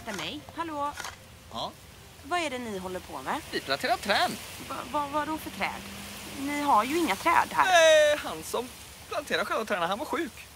ursäkta mig. Hallå? Ja? Vad är det ni håller på med? Vi planterar träd. Vadå för träd? Ni har ju inga träd här. Han som planterar själva träden, han var sjuk.